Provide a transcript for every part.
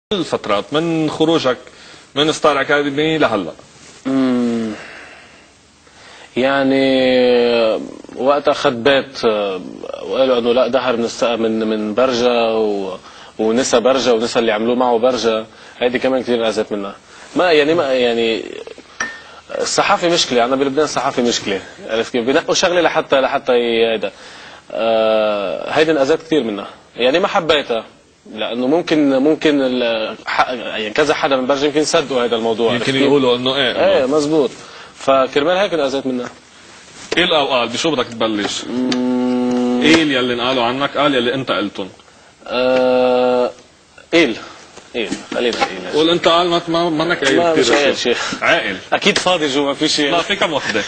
الفترات من خروجك من ستار اكاديمي لهلا؟ يعني وقت اخذ بيت وقالوا انه لا دهر من برجا ونسى برجا ونسى اللي عملوه معه برجا، هيدي كمان كثير انأذيت منها. ما يعني الصحافه مشكله، عندنا بلبنان الصحافه مشكله، عرفت كيف؟ بينقوا شغله لحتى هيدا هيدي انأذيت كثير منها، يعني ما حبيتها لانه ممكن يعني كذا حدا من برجا يمكن يصدقوا هذا الموضوع، يمكن يقولوا انه ايه مزبوط، فكرمال هيك انأذيت منها. ايه الأوقات بشو بدك تبلش؟ ايه يلي انقالوا عنك؟ قال يلي انت قلتن؟ ايه خلينا قول انت قال ما منك قايل كثير. مش قايل شيء. عاقل اكيد فاضي جوا، ما في شيء. لا في كم وحده.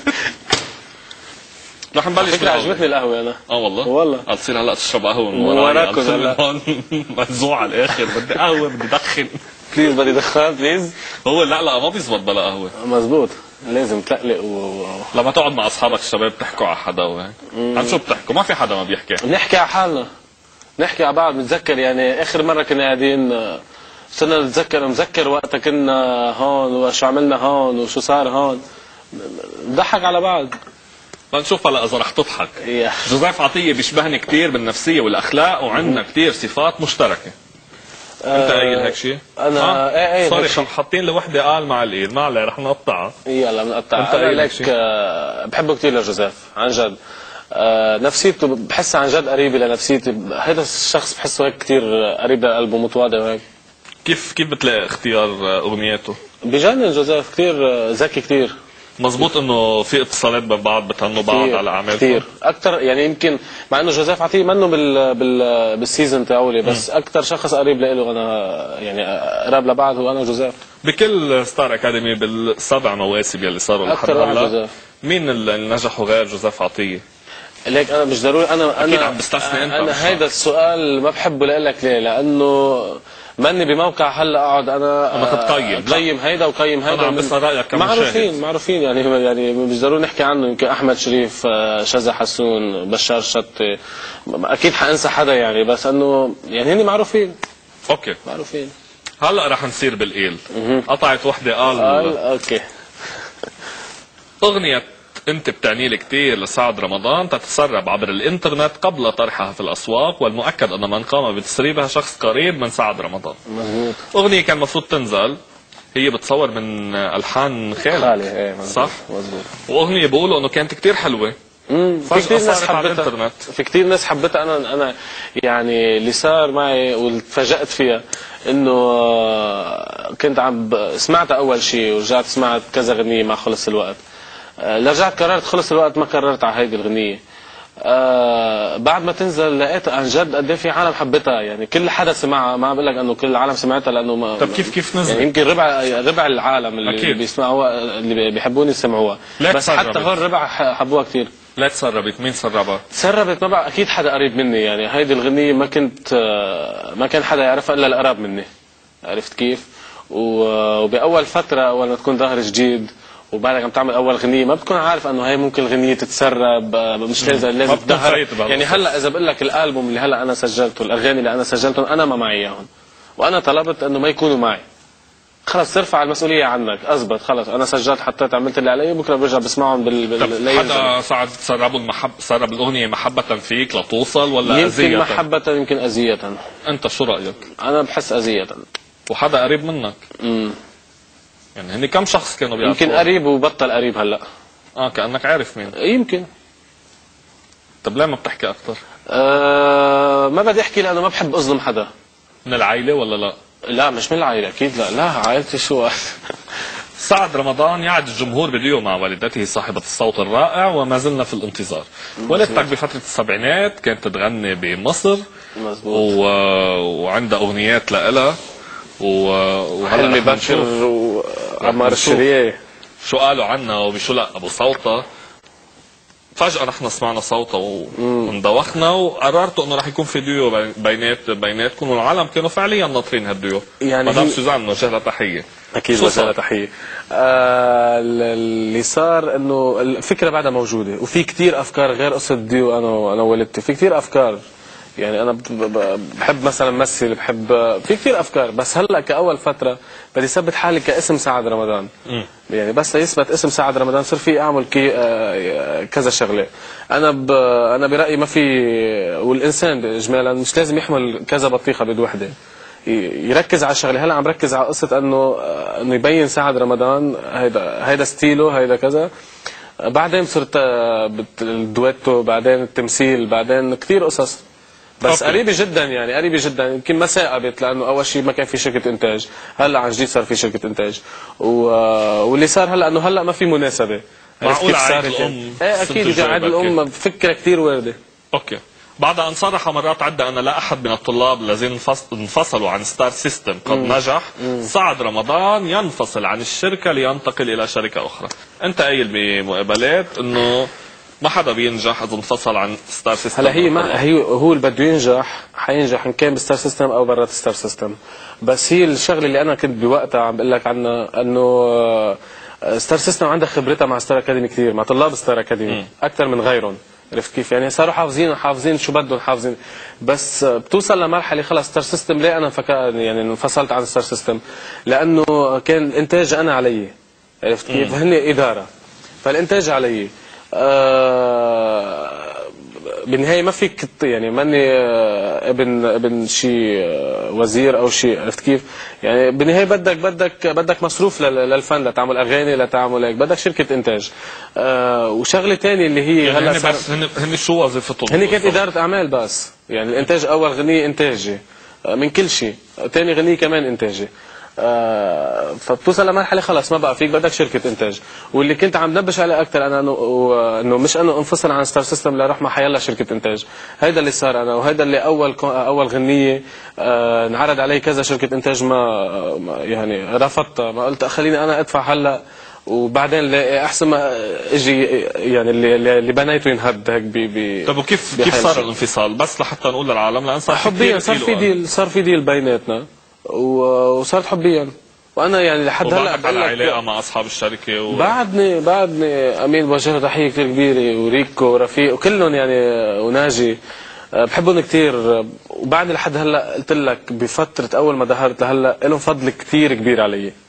رح نبلش. فكرة عجبتني القهوة أنا. والله تصير هلا تشرب قهوة من وراكم هلا. منزوع على الآخر، بدي قهوة، بدي دخن. بليز بدي دخان بليز. هو لا ما بيزبط بلا قهوة. مزبوط، لازم تلقلق لما تقعد مع أصحابك الشباب تحكوا على حدا وهيك. عن شو بتحكوا؟ ما في حدا ما بيحكي. نحكي على حالنا، نحكي على بعض. بتذكر يعني آخر مرة كنا قاعدين صرنا مذكر وقتها كنا هون وشو عملنا هون وشو صار هون، نضحك على بعض. فنشوف هلا اذا رح تضحك. جوزيف عطية بيشبهني كثير بالنفسية والاخلاق، وعندنا كثير صفات مشتركة. انت قايل هيك شيء؟ انا ايه سوري حاطين لوحدة قال مع القيل، ما عليه رح نقطعها. يلا بنقطعها. انت قايل هيك شيء؟ بحبه كثير لجوزيف عن جد. نفسيته بحسها عن جد قريبة لنفسيتي، هذا الشخص بحسه هيك كثير قريب لقلبه، متواضع وهيك. كيف بتلاقي اختيار اغنياته؟ بجنن جوزيف، كثير ذكي كثير. مزبوط انه في اتصالات بين بعض، بتهنوا بعض على اعمالكم كثير اكثر، يعني يمكن مع انه جوزيف عطيه منه بالسيزون تاعولي، بس اكثر شخص قريب له انا، يعني قراب لبعض هو انا وجوزيف. بكل ستار اكاديمي بالسبع مواسم يلي صاروا لحد هلا، مين اللي نجحوا غير جوزيف عطية؟ ليك انا مش ضروري انا اكيد عم بستثني انت. انا هيدا السؤال ما بحبه لك ليه؟ لانه ماني بموقع هلا اقعد انا قيم هيدا وقيم هيدا. انا عم بسمع رايك كمشاهد. معروفين يعني مش ضروري نحكي عنه. يمكن احمد شريف، شذا حسون، بشار شطي، اكيد حانسى حدا يعني، بس انه يعني هني معروفين. اوكي معروفين. هلا رح نصير بالقيل. قطعت وحده قال اوكي. اغنية انت بتعني لي كثير لسعد رمضان تتسرب عبر الانترنت قبل طرحها في الاسواق، والمؤكد ان من قام بتسريبها شخص قريب من سعد رمضان. مزبوط. اغنية كان المفروض تنزل، هي بتصور من الحان خالي. ايه صح؟ مزبوط. واغنية بيقولوا انه كانت كثير حلوة. في كثير ناس حبتها. في كثير ناس حبتها. انا يعني اللي صار معي وتفاجأت فيها انه كنت سمعتها اول شيء، ورجعت سمعت كذا غنية مع خلص الوقت. رجعت قررت خلص الوقت ما قررت على هيدي الغنية. بعد ما تنزل لقيت عن جد قد ايه في عالم حبتها، يعني كل حدا سمعها. ما بقول لك انه كل العالم سمعتها لانه طب كيف نزل؟ يعني يمكن ربع العالم اللي بيسمعوها اللي بيحبوني يسمعوها، بس حتى هون ربع حبوها كثير. لا تسربت، مين سربها؟ تسربت ما بقى اكيد حدا قريب مني، يعني هيدي الغنية ما كان حدا يعرفها الا القراب مني، عرفت كيف؟ وباول فترة اول ما تكون ظهر جديد وبعدك عم تعمل اول غنية ما بتكون عارف انه هي ممكن الغنية تتسرب، مش لازم تظهر. يعني هلا اذا بقول لك الالبوم اللي هلا انا سجلته، الاغاني اللي انا سجلتهم انا ما معي اياهم، وانا طلبت انه ما يكونوا معي. خلص ترفع المسؤولية عنك، اثبت خلص انا سجلت حطيت عملت اللي علي، بكره برجع بسمعهم طب حدا صعد سرب الاغنية محبة فيك لتوصل ولا اذية؟ يمكن محبة يمكن اذية. انت شو رايك؟ انا بحس اذية. وحدا قريب منك؟ يعني هني كم شخص كانوا بيعرفوا؟ يمكن قريب وبطل قريب هلا. كأنك عارف مين؟ يمكن. طب ليه ما بتحكي اكثر؟ ما بدي احكي لانه ما بحب اظلم حدا. من العائلة ولا لا؟ لا مش من العائلة اكيد، لا عائلتي شو. سعد رمضان يعد الجمهور بديو مع والدته صاحبة الصوت الرائع، وما زلنا في الانتظار. والدتك بفترة السبعينات كانت تغني بمصر. مزبوط. وعندها اغنيات لها وحلمي بكر وعمار الشريعي. شو قالوا عنها وبشو لا ابو صوتها. فجأة نحن سمعنا صوتها وندوخنا، وقررتوا انه رح يكون في ديو بيناتكم، والعالم كانوا فعليا ناطرين هالديو. يعني مدام سوزان وجه لها تحية. اكيد وجه لها تحية. اللي صار انه الفكرة بعدها موجودة، وفي كثير افكار غير قصة ديو انا ووالدتي، في كثير افكار يعني انا بحب مثلا مثل، بحب في كثير افكار، بس هلا كاول فتره بدي اثبت حالي كاسم سعد رمضان. يعني بس يثبت اسم سعد رمضان صار في اعمل كذا شغله. انا برايي ما في، والانسان اجمالا مش لازم يحمل كذا بطيخه بيد وحده، يركز على شغله. هلا عم ركز على قصه انه يبين سعد رمضان هيدا ستيله، هيدا كذا. بعدين صرت الدويتو، بعدين التمثيل، بعدين كثير قصص. بس قريبة جدا، يعني قريبة جدا. يمكن ما ثاقبت لانه اول شيء ما كان في شركة انتاج، هلا عن جديد صار في شركة انتاج. واللي صار هلا انه هلا ما في مناسبة. معقول عيد الام؟ ايه اكيد عيد الام فكرة كثير واردة. اوكي. بعد ان صرح مرات عدة ان لا احد من الطلاب الذين انفصلوا عن ستار سيستم قد نجح، سعد رمضان ينفصل عن الشركة لينتقل الى شركة اخرى. انت قايل بمقابلات انه ما حدا بينجح اذا انفصل عن ستار سيستم. هلا هو اللي بده ينجح حينجح ان كان بستار سيستم او برات ستار سيستم. بس هي الشغله اللي انا كنت بوقتها عم بقول لك عنها انه ستار سيستم عندها خبرتها مع ستار اكاديمي كثير، مع طلاب ستار اكاديمي اكثر من غيرهم. عرفت كيف؟ يعني صاروا حافظين شو بدهم حافظين. بس بتوصل لمرحله خلص ستار سيستم. ليه انا يعني انفصلت عن ستار سيستم؟ لانه كان الانتاج انا علي. عرفت كيف؟ هن اداره، فالانتاج علي. بالنهايه ما فيك يعني ماني ابن شيء وزير او شيء. عرفت كيف؟ يعني بالنهايه بدك مصروف للفن، لتعمل اغاني، لتعمل هيك، بدك شركه انتاج. وشغله ثانيه اللي هي يعني هلا بس هن شو وظيفتهم؟ هن كانت اداره اعمال بس. يعني الانتاج اول غنيه انتاجي من كل شيء، ثاني غنيه كمان انتاجي. فبتوصل لمرحله خلص ما بقى فيك، بدك شركه انتاج. واللي كنت عم نبش عليه اكثر انا انه مش انه انفصل عن ستار سيستم لروح مع حيلا شركه انتاج. هيدا اللي صار انا، وهيدا اللي اول غنيه انعرض علي كذا شركه انتاج، ما يعني رفضت. ما قلت خليني انا ادفع هلا وبعدين احسن ما اجي يعني اللي بنيته ينهد هيك. طيب وكيف صار الانفصال؟ بس لحتى نقول للعالم، لان صار حبيا صار في ديل بيناتنا وصارت حبيا. وانا يعني لحد هلا على علاقه مع اصحاب الشركه بعدني امين بوجه تحيه كثير كبيره، وريكو ورفيق وكلهم يعني، وناجي بحبهم كثير. وبعدني لحد هلا قلت لك بفتره اول ما ظهرت لهلا لهم فضل كثير كبير علي.